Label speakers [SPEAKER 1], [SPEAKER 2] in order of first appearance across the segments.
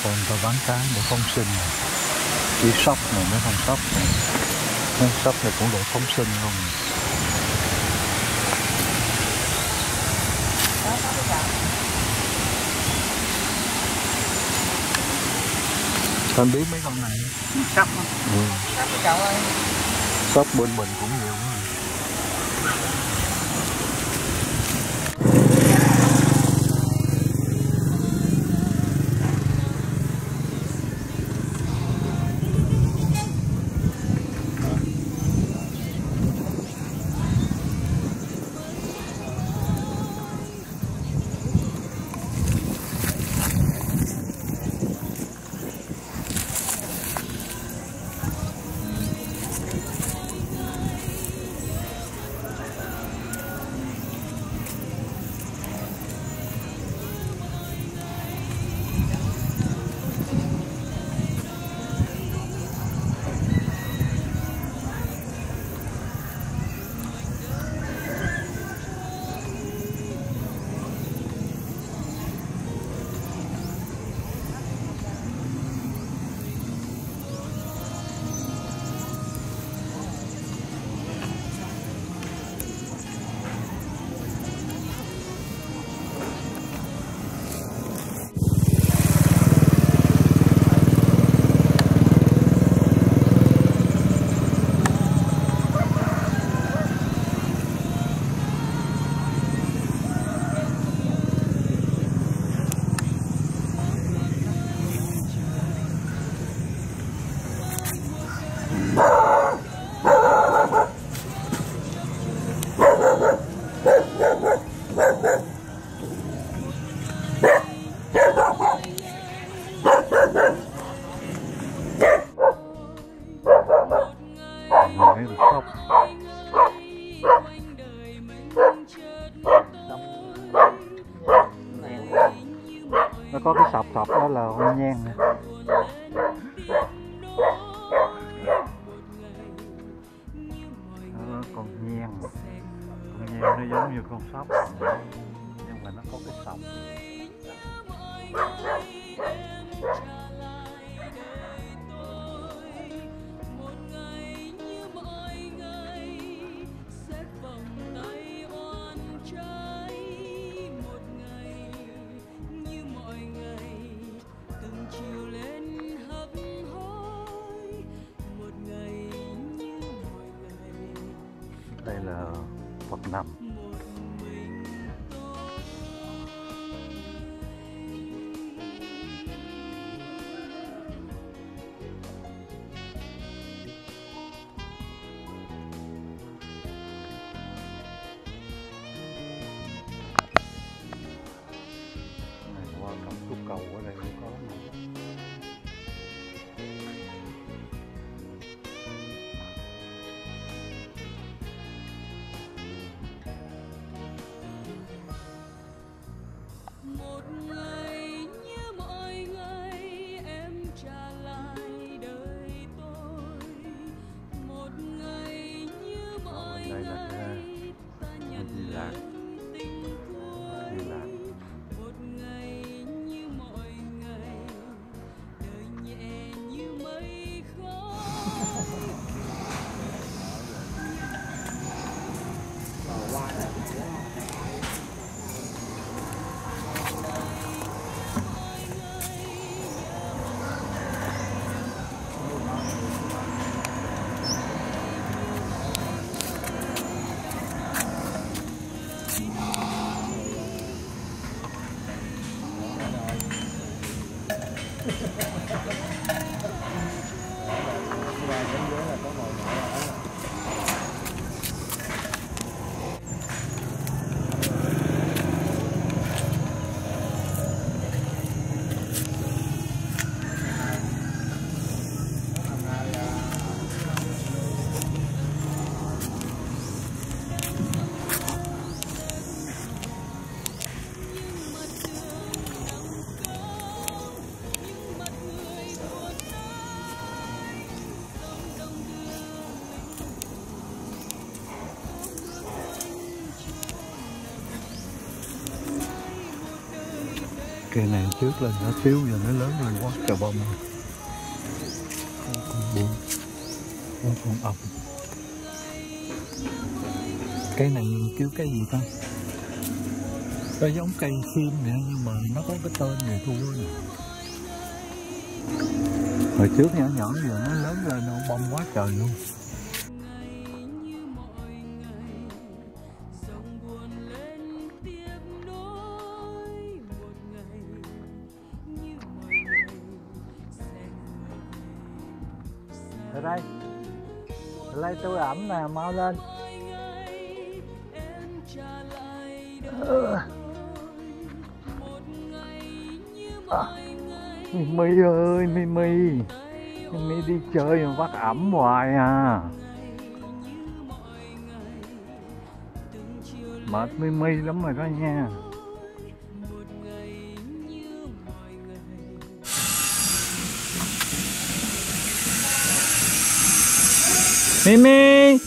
[SPEAKER 1] Còn người ta bán cá để phóng sinh này. Chỉ sóc này, mấy con sóc này. Mấy sóc này cũng để phóng sinh luôn. Anh biết mấy con này
[SPEAKER 2] sóc
[SPEAKER 1] sóc
[SPEAKER 2] cậu ơi.
[SPEAKER 1] sóc bên mình cũng nhiều quá. Nó có cái sọc đó là hoa nhang nè. Đó, con nhang nó giống như con sóc nhưng mà nó có cái sọc. Đây là Phật nằm. Này qua cắm tu cầu ở đây cũng có nữa. Cây này trước lên nó xíu giờ nó lớn lên quá trời bông rồi. Con buông, con ong. Cây này kêu cây gì ta? Nó giống cây sim nè, nhưng mà nó có cái tên này thua rồi. Hồi trước nhỏ nhỏ giờ nó lớn lên nó bông quá trời luôn. Ở đây tôi ẩm nè, mau lên. Mimi ơi, Mimi đi chơi mà bắt ẩm hoài à. Mệt Mimi lắm rồi đó nha. Mimi.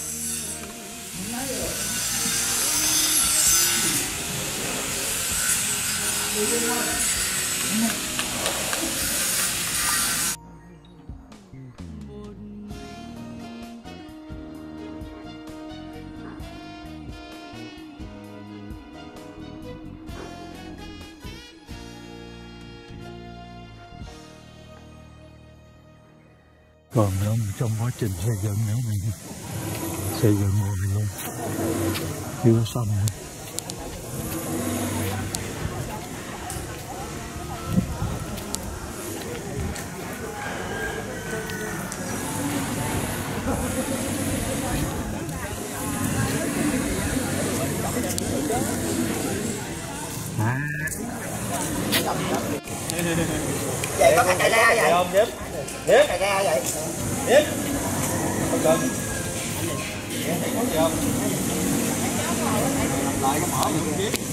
[SPEAKER 1] Còn nữa trong quá trình xây dựng nữa mình xây dựng rồi luôn, chưa xong nữa.
[SPEAKER 2] Vậy có cày ra vậy không Diếp? Diếp cày ra vậy? Diếp không cần. Thấy có gì không? Làm lại cái mỏ gì không Diếp?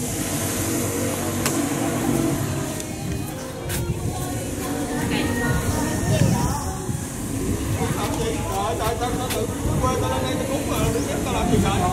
[SPEAKER 2] Trời tao tự quên tao lên đây tao cúng mà đừng Diếp tao làm gì trời.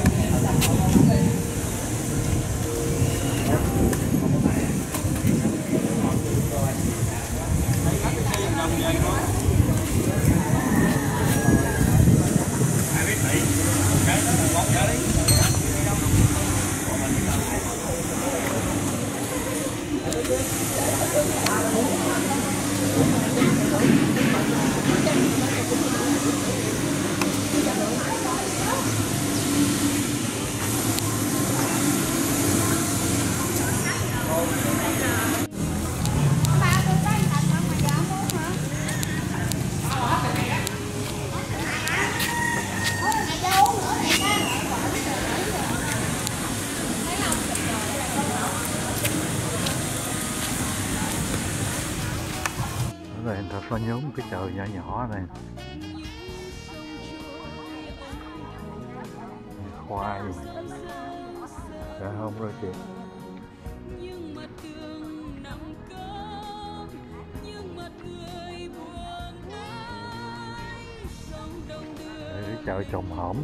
[SPEAKER 2] Đây người ta có nhóm cái chợ nhỏ nhỏ này, khoai, dạ không rồi chị. Đây cái chợ trồng hổm.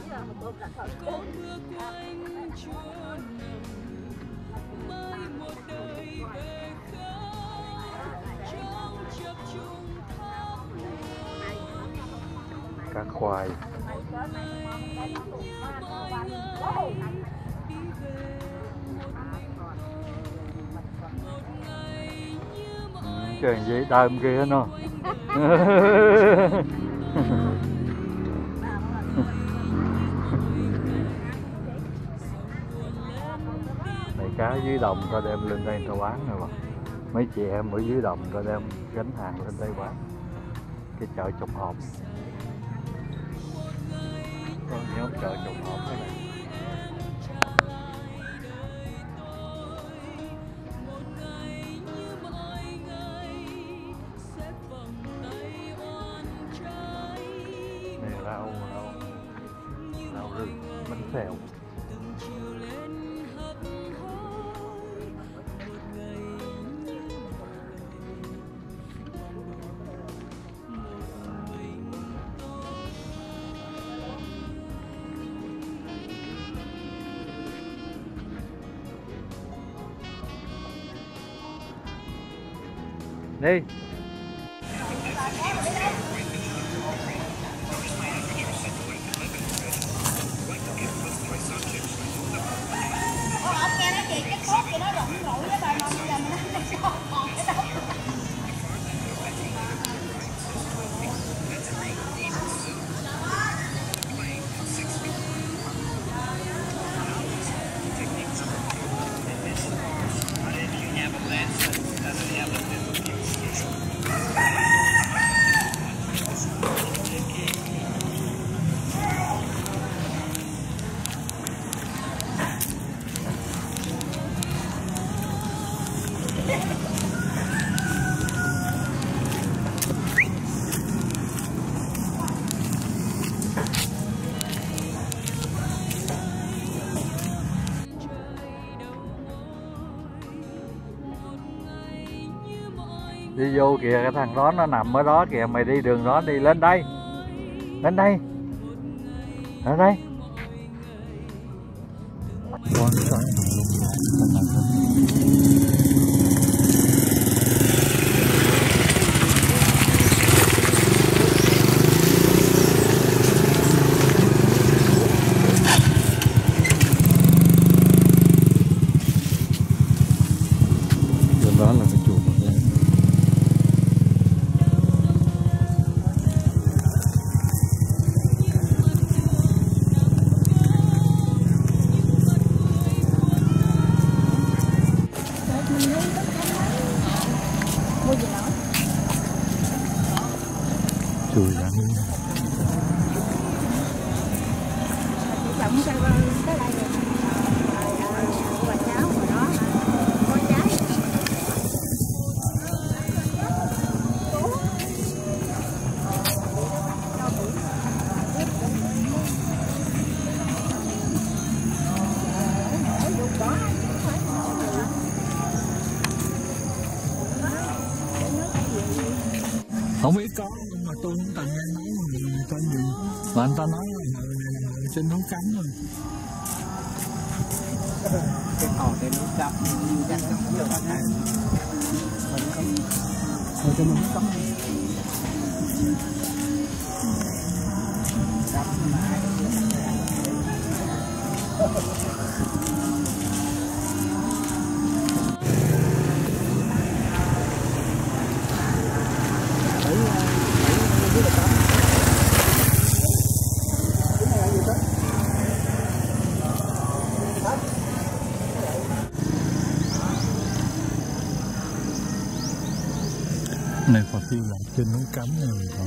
[SPEAKER 2] Cá khoai. Cái gì đơm kia nó. Này cá dưới đồng ta đem lên đây ta bán rồi mà. Mấy chị em ở dưới đồng ta đem gánh hàng lên đây bán. Cái chợ trồng hộp. Con nhóm chợ trồng hộp cái này. Này rau rừng, bánh xèo. Đi.
[SPEAKER 3] Ông nghe nói chị cái cốt gì nó rụng rủi với bà mà bây giờ mình ăn cái còn cái đó.
[SPEAKER 2] Đi vô kìa, cái thằng đó nó nằm ở đó kìa, mày đi đường đó, đi lên đây. Lên đây. Lên đây. Con cái đó là cái chùa Bậc Lê. Chùa Giảng Linh.
[SPEAKER 3] Chồng tới đây rồi. Bà cháu rồi đó. Con trái.
[SPEAKER 1] Không biết có nhưng mà tôi không cần nghe nói người ta gì mà anh ta nói là trên núi Cấm rồi.
[SPEAKER 4] Cái cỏ trên núi Cấm nhiều dân trong nhiều bạn này mình không ở trên núi Cấm
[SPEAKER 1] Này Phật Di Lặc trên núi Cấm này rồi con.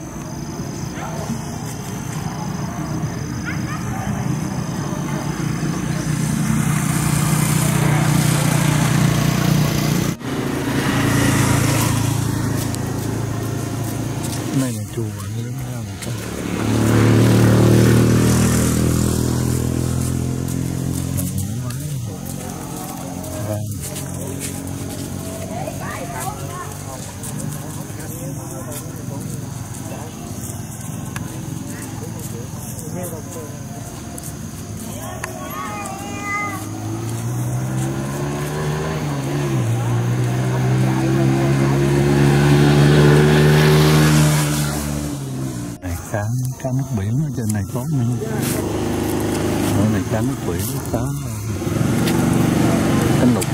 [SPEAKER 1] Này là chùa lớn ra rồi con. Cá nước biển ở trên này có nữa. Ở này cá nước biển, cá nục.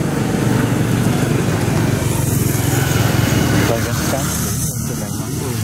[SPEAKER 1] Coi cá nước biển trên này mắm luôn.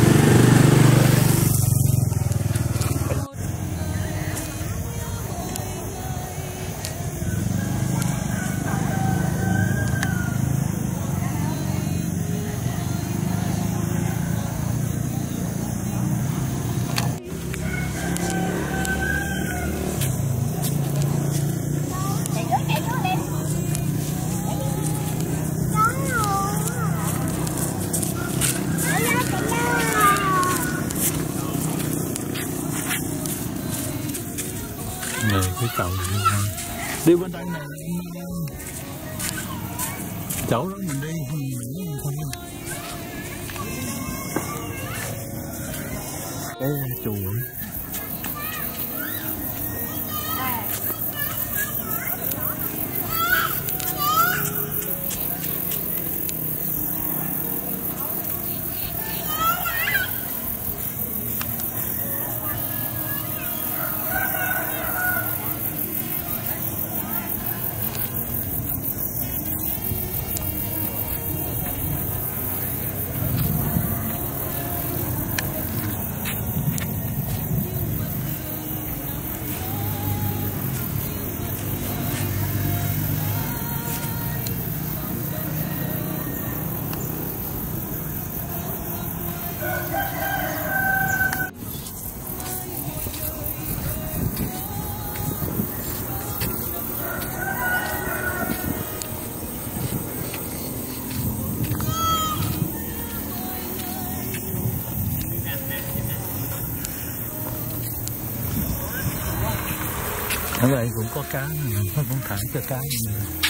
[SPEAKER 1] Này cái cầu đi bên đây này, chỗ đó mình đi cái chùa Ở đây cũng có cá, nó cũng thả cho cá.